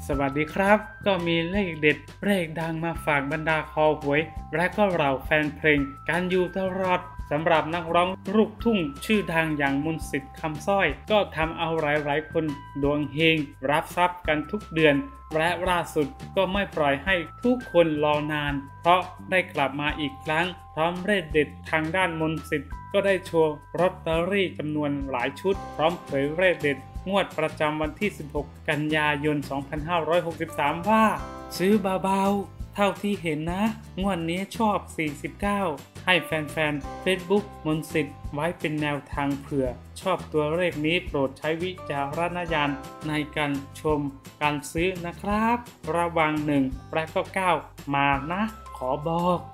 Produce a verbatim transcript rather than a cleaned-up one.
สวัสดีครับก็มีเลขเด็ดเลขดังมาฝากบรรดาคอหวยและก็เราแฟนเพลงการอยู่ตลอดสำหรับนักร้องลูกทุ่งชื่อดังอย่างมนต์สิทธิ์คำสร้อยก็ทำเอาหลายๆคนดวงเฮงรับทรัพย์กันทุกเดือนและล่าสุดก็ไม่ปล่อยให้ทุกคนรอนานเพราะได้กลับมาอีกครั้งพร้อมเลขเด็ดทางด้านมนต์สิทธิ์ก็ได้โชว์ลอตเตอรี่จำนวนหลายชุดพร้อมเผยเลขเด็ดงวดประจำวันที่สิบหกกันยายนสองพันห้าร้อยหกสิบสามว่าซื้อเบาๆเท่าที่เห็นนะงวดนี้ชอบสี่สิบเก้าให้แฟนๆ Facebook มนต์สิทธิ์ไว้เป็นแนวทางเผื่อชอบตัวเลขนี้โปรดใช้วิจารณญาณในการชมการซื้อนะครับระวังหนึ่งและก็เก้ามานะขอบอก